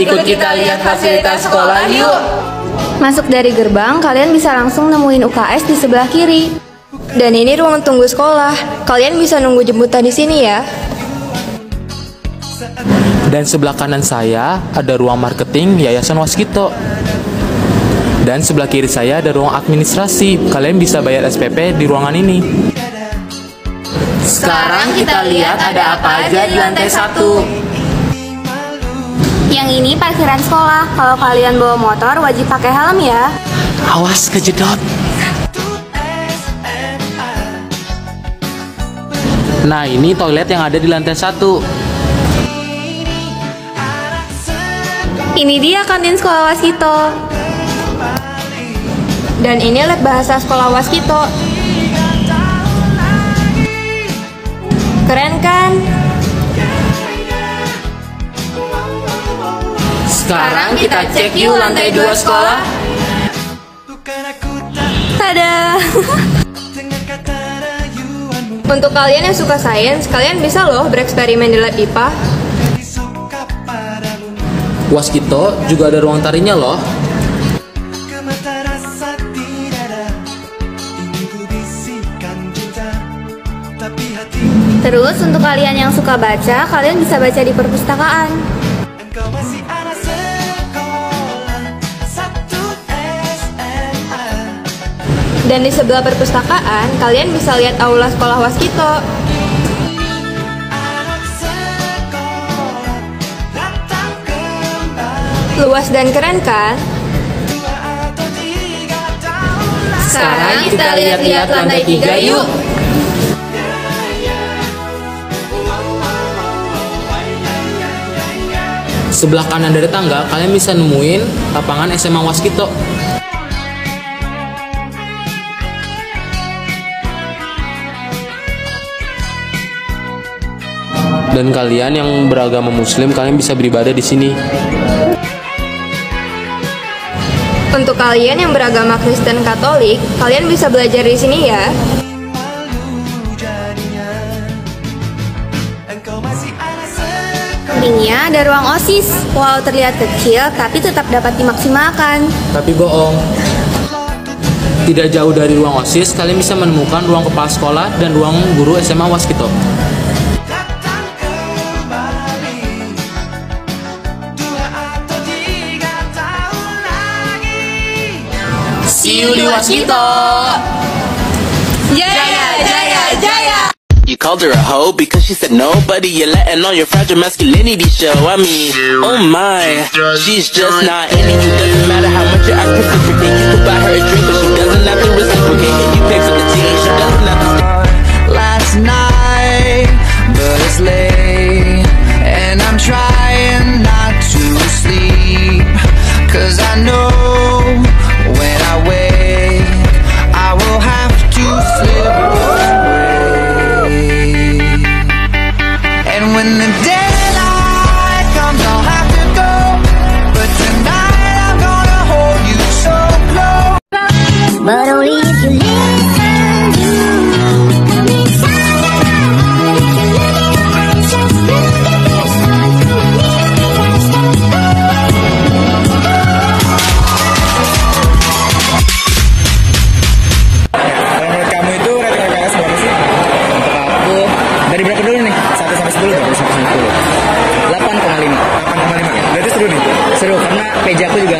Ikut kita lihat fasilitas sekolah yuk. Masuk dari gerbang, kalian bisa langsung nemuin UKS di sebelah kiri. Dan ini ruang tunggu sekolah. Kalian bisa nunggu jemputan di sini ya. Dan sebelah kanan saya ada ruang marketing Yayasan Waskito. Dan sebelah kiri saya ada ruang administrasi. Kalian bisa bayar SPP di ruangan ini. Sekarang kita lihat ada apa aja di lantai 1. Yang ini parkiran sekolah. Kalau kalian bawa motor, wajib pakai helm ya. Awas kejedot. Nah, ini toilet yang ada di lantai 1. Ini dia kantin sekolah Waskito. Dan ini lab bahasa sekolah Waskito. Keren kan? Sekarang kita cek yuk lantai 2 sekolah. Tada! Untuk kalian yang suka sains, kalian bisa loh bereksperimen di lab IPA. Waskito juga ada ruang tarinya loh. Terus untuk kalian yang suka baca, kalian bisa baca di perpustakaan. Dan di sebelah perpustakaan, kalian bisa lihat aula sekolah Waskito. Luas dan keren kan? Sekarang kita lihat-lihat lantai 3 yuk. Sebelah kanan dari tangga, kalian bisa nemuin lapangan SMA Waskito. Dan kalian yang beragama Muslim, kalian bisa beribadah di sini. Untuk kalian yang beragama Kristen Katolik, kalian bisa belajar di sini ya. Sampingnya ada ruang OSIS. Walau terlihat kecil, tapi tetap dapat dimaksimalkan. Tapi bohong. Tidak jauh dari ruang OSIS, kalian bisa menemukan ruang kepala sekolah dan ruang guru SMA Waskito. See you di Waskito. Jaya, jaya, jaya. You called her a hoe because she said nobody. You're letting on your fragile masculinity show. I mean, oh my, she's just not into you. Doesn't matter how much you ask her to drink. You could buy her a drink, but she doesn't have to reciprocate. And you pay for the tea, she doesn't have to stay. Last night, but it's late, and I'm trying not to sleep, 'cause I know when I wake, I will have to slip away. And when the daylight comes, I'll have to go, but tonight I'm gonna hold you so close. But only if you listen to seru karena PJ aku juga